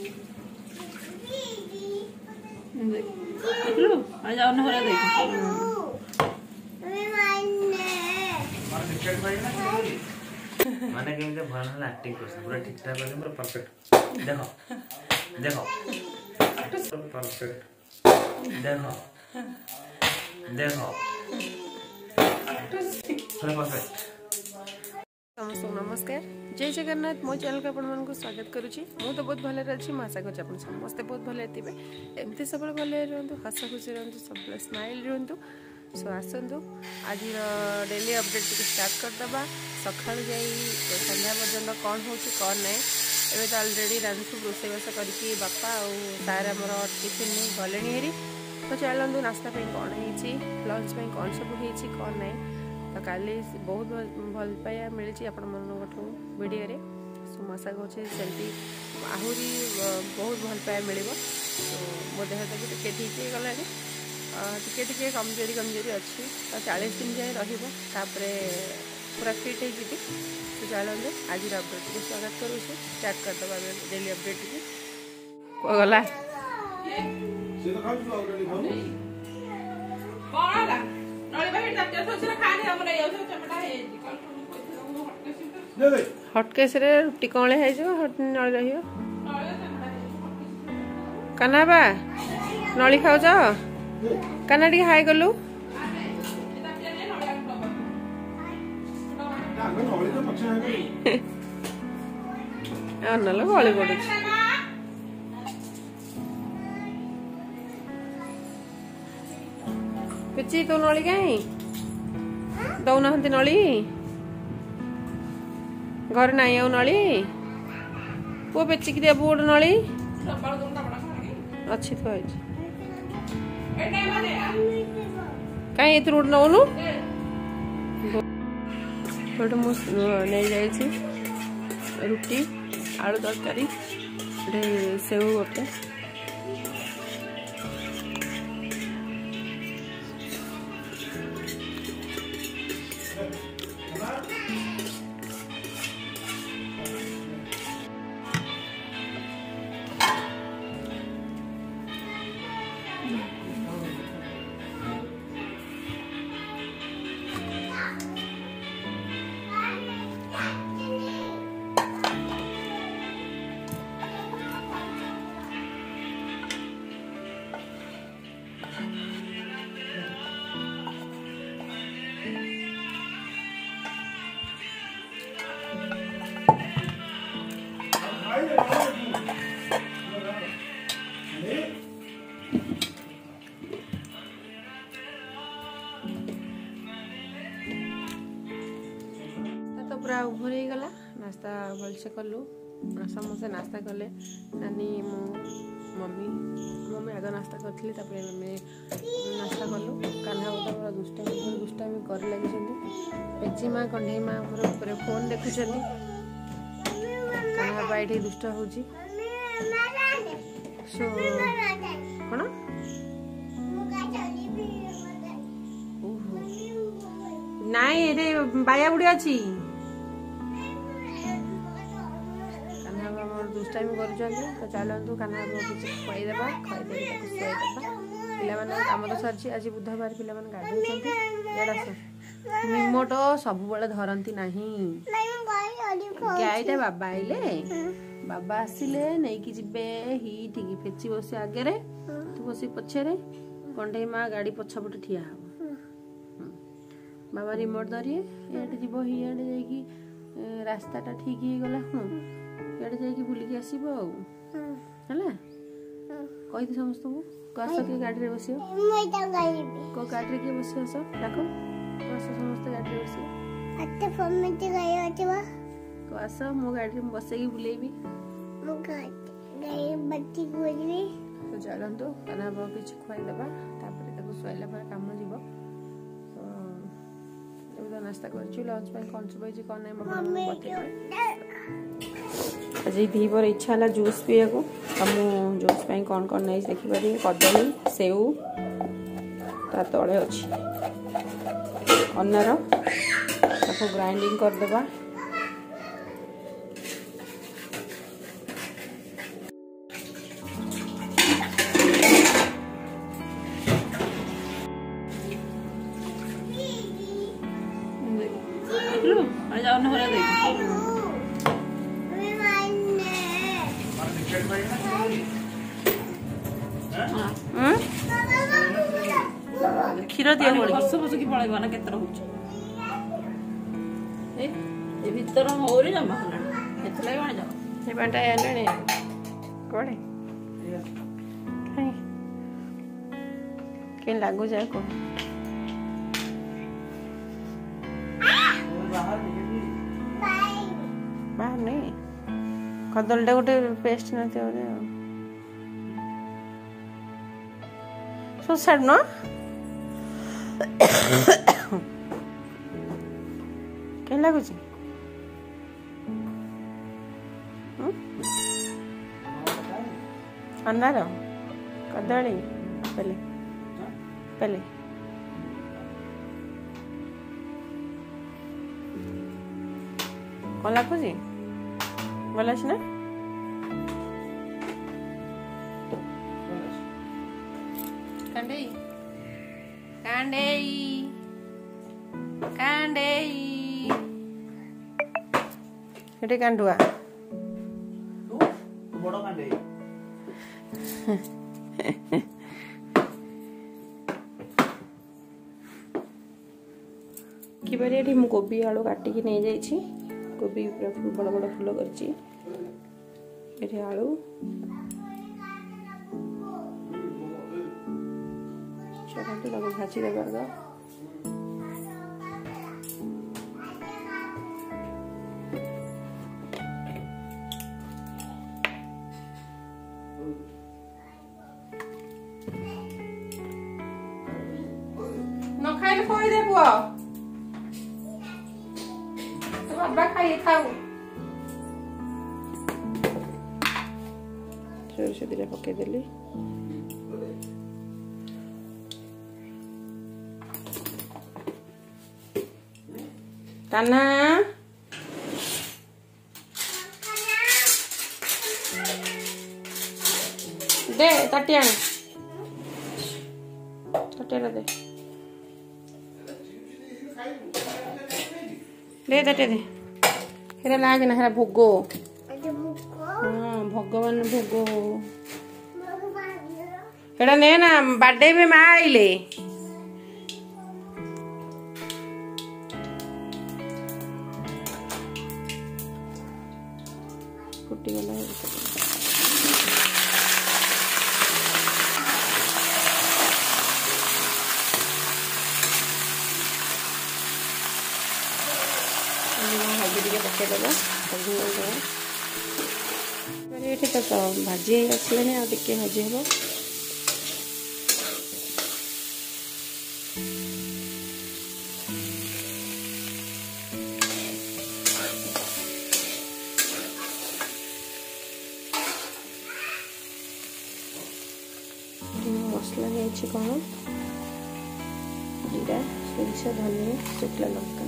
लो आ जाओ ना होला देख माने केमते भल एक्टिंग कर पूरा ठीक ठाक है पूरा परफेक्ट देखो देखो परफेक्ट देखो देखो पूरा परफेक्ट। समस्त नमस्कार जय जगन्नाथ मो चैनल को आपण को स्वागत करुच्ची मु तो बहुत भले अच्छी मैं आशा कर समस्ते बहुत भले थे एमती सब भले रुहतु हस खुशी रुहतु सब स्माइल रुहतु सो आसतु आज डेली अपडेट टी स्टार्ट करदे सका संध्या पर्यटन कौन हो कौन ना एवं तो अलरेडी रांधु रोषेबास करके बापा आर आमर टिफिन नहीं गले हेरी तो चलतु नास्ता कौन है लंच कौन सब कौन ना तो काली बहुत भल पाया मिली आपण मानू वीडियो सो मशा कहे सेमती आहरी बहुत भल पाया मिल तो मो देह तो टे ठीक हो गला टे कमजोरी कमजोरी अच्छी तो 40 दिन जाए रपर पूरा फिट हो जी तो चलते आज अपडेट को स्वागत करुँ स्टार्ट करदे डेली अपडेट गला हटकेस रुटी कौन है नली रही काना बा नली खाऊ काना टी हाई गलु नल गली पड़ू पिची तो नली कहीं दौना नली घर ना आउ नली पु पेचिक दिया बुड़ नली अच्छी तो कहीं ये रोड नौनु नहीं जाइए रुटी आलू तरकारी सेव गोटे पूरा ओभर हो गला नास्ता भलसे कलु समस्ते नास्ता कले नानी मो मम्मी मम्मी आग नास्ता करी मम्मी नास्ता कलु कान्हा गोटा पूरा दुष्टामी कर लगी पेची माँ कंढे माँ पूरा फोन देखुं कान्हा बा ये दुष्ट हो कौन नाई ये बाया बुढ़ी अच्छी दुष्टामी कर चलतु कान्हा किसी खुआईदेवा खुआईदे पाने कम तो सर आज बुधवार पे गाधोच निमट सब धरती ना गाईटा बाबा आइले बाबा आसिले नहीं कि जीवे ही ठीक फेची बस आगे तू बस पछे कंडे माँ गाड़ी पछपटे ठिया हम बाबा रिमोट धरिए ये जीव हियाड़े जाकि रास्ताटा ठीक हो गला इे जाकि बुलिकी आसो कही समस्त को आस किए गाड़ी में बस को गाड़ी किए बस आस डाक आस समस्त गाड़ी में बस आस मो गाड़ी में बस बुलेबी तो चलतु काना किसी खुआईदेवा शुआला कम जीव तो नास्ता कर लंच कौन सब कौन नहीं आज दीपर इच्छा है जूस पीया को जूस कौन कौन नहीं देखिपारे कदली सेव ता तले अच्छी अनार ग्राइंडिंग करदेबा क्षीर दिया ବର୍ଷ ବର୍ଷ କି ପଳେଇବ ନା କେତେ ରହୁଛି ଏ ଭିତର ହଉରି ଜମା ହେଲାଣି ସେଥିଲାଗି ଆଣି ଯାଅ ଏ ପାଣିଟା ଆଣିଲାଣି କୁଆଡ଼େ କେମିତି ଲାଗୁଛି ଆଉ କଣ ବାହାରୁନି କଦଳୀଟା ଗୋଟେ ପେଷ୍ଟ ନଥିବ ବୋଧେ ଆଉ ଛାଡୁନ କେମିତି ଲାଗୁଛି ଅନାର କଦଳୀ ପେଲେ ପେଲେ କଣ ଲାଗୁଛି ଭଲ ଅଛି ନା କାଣ୍ଡେଇ କାଣ୍ଡେଇ କାଣ୍ଡେଇ ଏଠି କାଣ୍ଡୁଆ ବଡ କାଣ୍ଡେଇ କିବାରେ ଏଠି ମୁଁ କୋବି ଆଳୁ କାଟିକି ନେଇଯାଇଛି କୋବି ପୁରା ବଡ଼ ବଡ଼ ଫୁଲ କରିଛି ଏଠି ଆଳୁ ଛୋଟ ତାକୁ ଭାଜି ଦେବା ନ ଖାଇଲେ କହିଦେ ପୁଅ ବାବା ଖାଇए ଖାଉ ସୋରିଷ ଦିଟା ପକେଇଦେଲି କାହ୍ନା दे ताटिया ताटिया दे दे ताटिया दे हेरा लागे ना हेरा भोगो हाँ भगवान भोगो हेरा ने ना बर्थडे में माँ आइले फुटी गला पकईदेवा ये तो भाजी आसलानी आ भाजी हम मसला है कौन जीरा सोरिष धनिया शुक्ला लंका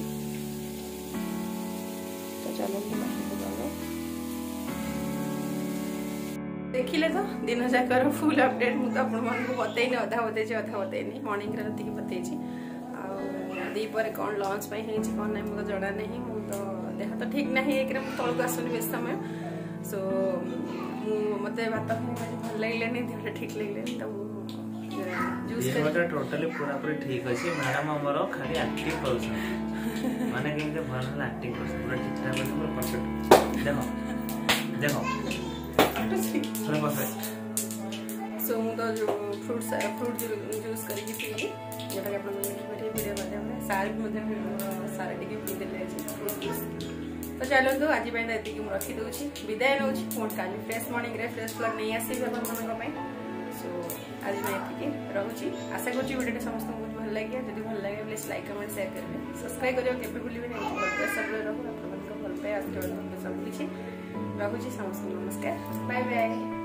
देखिले तो दिन जाकर फुल अपडेट मुझे आप बतईनी अधा बतईनी मॉर्निंग बतई दीपर कौन लंच कौन ना मुझे जना नहीं तो देह तो ठीक ना एक तौक आसुनी बेस समय सो मत भात भल लगे देह ठीक लगे तो टोटली पूरा पूरी ठीक अच्छे मैडम आमर खाली एक्टिंग कर माने केमते भल एक्टिंग कर पूरा ठीक ठाक कर पूरा परफेक्ट देखो देखो सो मु तो जो फ्रूट जूस करके पीली जोटा कि वीडियो माध्यम सार भी सारा टी पीदे फ्रूट जूस तो चलते आज ये रखी दूसरी विदाय नौ पुणी काली फ्रेश मॉर्निंग फ्रेश ब्लॉग नहीं आसबि आप सो आज मैं ये रोचे आशा करुँच वीडियो समस्त बहुत भल लगे जब भल लगे प्लीज लाइक कमेंट शेयर करेंगे सब्सक्राइब करेंगे केवे भूलें भल सब रहू आप भल पाए सब किसी रोचे समस्त नमस्कार बाय बाय।